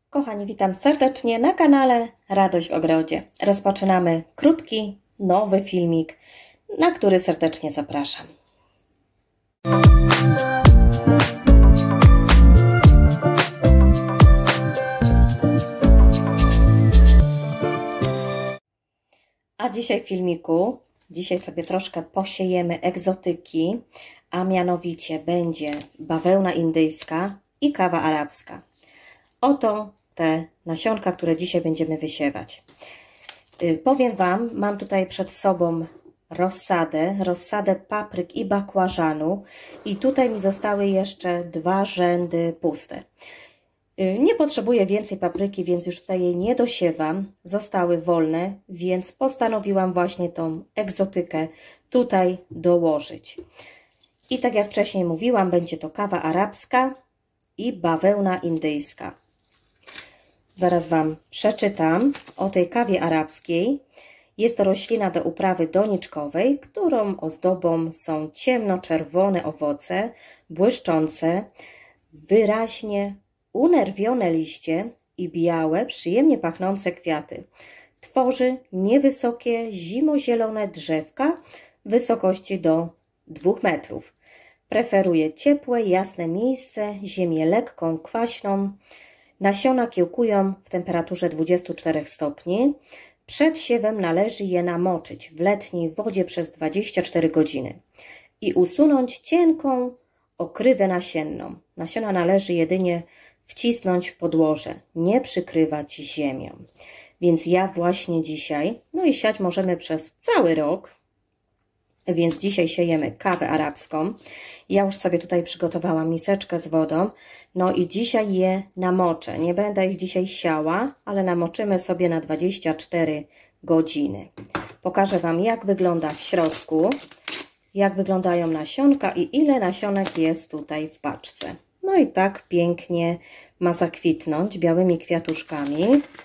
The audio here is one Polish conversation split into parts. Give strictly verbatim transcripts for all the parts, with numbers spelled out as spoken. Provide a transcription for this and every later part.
Kochani, witam serdecznie na kanale Radość w Ogrodzie. Rozpoczynamy krótki, nowy filmik, na który serdecznie zapraszam. A dzisiaj w filmiku, dzisiaj sobie troszkę posiejemy egzotyki, a mianowicie będzie bawełna indyjska i kawa arabska. Oto te nasionka, które dzisiaj będziemy wysiewać. Yy, powiem Wam, mam tutaj przed sobą rozsadę, rozsadę papryk i bakłażanu i tutaj mi zostały jeszcze dwa rzędy puste. Yy, nie potrzebuję więcej papryki, więc już tutaj jej nie dosiewam. Zostały wolne, więc postanowiłam właśnie tą egzotykę tutaj dołożyć. I tak jak wcześniej mówiłam, będzie to kawa arabska i bawełna indyjska. Zaraz Wam przeczytam o tej kawie arabskiej. Jest to roślina do uprawy doniczkowej, którą ozdobą są ciemnoczerwone owoce, błyszczące, wyraźnie unerwione liście i białe, przyjemnie pachnące kwiaty. Tworzy niewysokie, zimozielone drzewka wysokości do dwóch metrów. Preferuje ciepłe, jasne miejsce, ziemię lekką, kwaśną. Nasiona kiełkują w temperaturze dwudziestu czterech stopni. Przed siewem należy je namoczyć w letniej wodzie przez dwadzieścia cztery godziny i usunąć cienką okrywę nasienną. Nasiona należy jedynie wcisnąć w podłoże, nie przykrywać ziemią. Więc ja właśnie dzisiaj, no i siać możemy przez cały rok, więc dzisiaj siejemy kawę arabską. Ja już sobie tutaj przygotowałam miseczkę z wodą. No i dzisiaj je namoczę. Nie będę ich dzisiaj siała, ale namoczymy sobie na dwadzieścia cztery godziny. Pokażę Wam, jak wygląda w środku, jak wyglądają nasionka i ile nasionek jest tutaj w paczce. No i tak pięknie ma zakwitnąć białymi kwiatuszkami.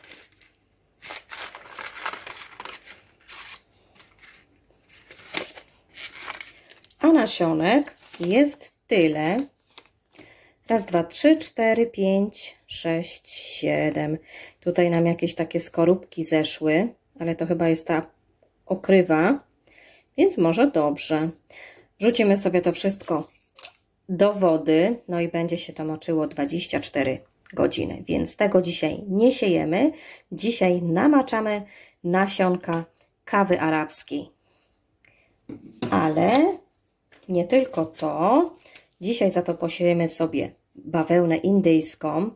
A nasionek jest tyle. Raz, dwa, trzy, cztery, pięć, sześć, siedem. Tutaj nam jakieś takie skorupki zeszły, ale to chyba jest ta okrywa, więc może dobrze. Wrzucimy sobie to wszystko do wody, no i będzie się to moczyło dwadzieścia cztery godziny, więc tego dzisiaj nie siejemy. Dzisiaj namaczamy nasionka kawy arabskiej. Ale nie tylko to. Dzisiaj za to posiejemy sobie bawełnę indyjską,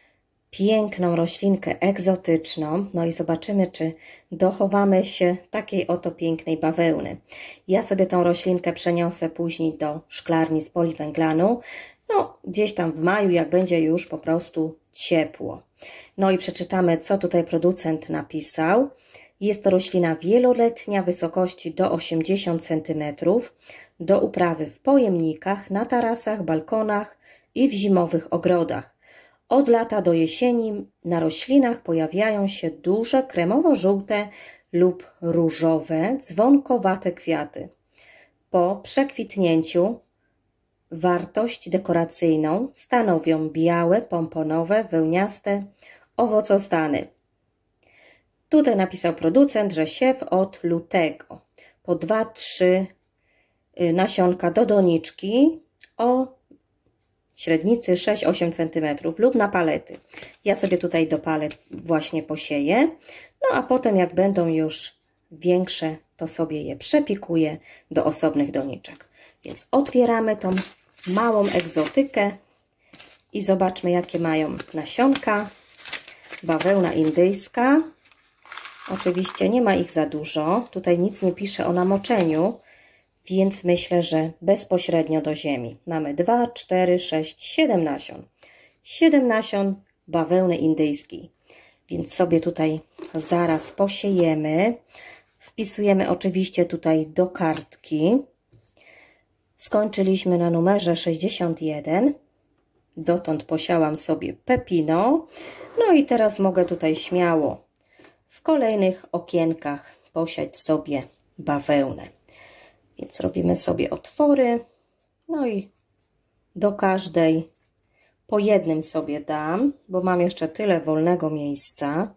piękną roślinkę egzotyczną. No i zobaczymy, czy dochowamy się takiej oto pięknej bawełny. Ja sobie tą roślinkę przeniosę później do szklarni z poliwęglanu. No, gdzieś tam w maju, jak będzie już po prostu ciepło. No i przeczytamy, co tutaj producent napisał. Jest to roślina wieloletnia, wysokości do osiemdziesięciu centymetrów, do uprawy w pojemnikach, na tarasach, balkonach i w zimowych ogrodach. Od lata do jesieni na roślinach pojawiają się duże, kremowo-żółte lub różowe, dzwonkowate kwiaty. Po przekwitnięciu wartość dekoracyjną stanowią białe, pomponowe, wełniaste owocostany. Tutaj napisał producent, że siew od lutego. Po dwa trzy nasionka do doniczki o średnicy sześć osiem centymetrów lub na palety. Ja sobie tutaj do palet właśnie posieję. No a potem, jak będą już większe, to sobie je przepikuję do osobnych doniczek. Więc otwieramy tą małą egzotykę i zobaczmy, jakie mają nasionka. Bawełna indyjska. Oczywiście nie ma ich za dużo. Tutaj nic nie pisze o namoczeniu, więc myślę, że bezpośrednio do ziemi. Mamy dwa, cztery, sześć, siedem nasion. siedem nasion bawełny indyjskiej. Więc sobie tutaj zaraz posiejemy. Wpisujemy oczywiście tutaj do kartki. Skończyliśmy na numerze sześćdziesiąt jeden. Dotąd posiałam sobie pepino. No i teraz mogę tutaj śmiało w kolejnych okienkach posiać sobie bawełnę. Więc robimy sobie otwory, no i do każdej po jednym sobie dam, bo mam jeszcze tyle wolnego miejsca.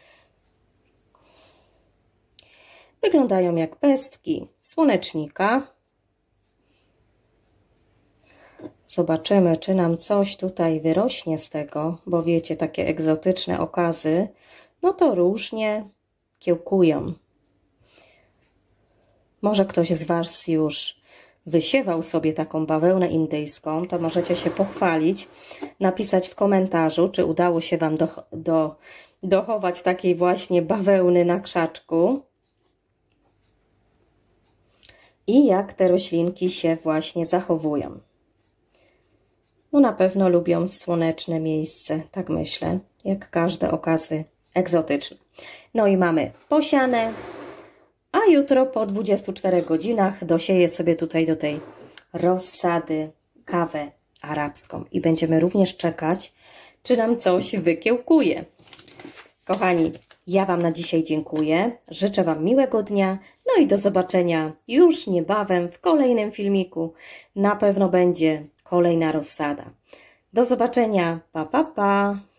Wyglądają jak pestki słonecznika. Zobaczymy, czy nam coś tutaj wyrośnie z tego, bo wiecie, takie egzotyczne okazy, no to różnie kiełkują. Może ktoś z Was już wysiewał sobie taką bawełnę indyjską, to możecie się pochwalić, napisać w komentarzu, czy udało się Wam do, do, dochować takiej właśnie bawełny na krzaczku. I jak te roślinki się właśnie zachowują. No na pewno lubią słoneczne miejsce, tak myślę, jak każde okazy egzotyczne. No i mamy posiane, a jutro po dwudziestu czterech godzinach dosieję sobie tutaj do tej rozsady kawę arabską i będziemy również czekać, czy nam coś wykiełkuje. Kochani, ja Wam na dzisiaj dziękuję, życzę Wam miłego dnia, no i do zobaczenia już niebawem w kolejnym filmiku. Na pewno będzie kolejna rozsada. Do zobaczenia, pa pa pa!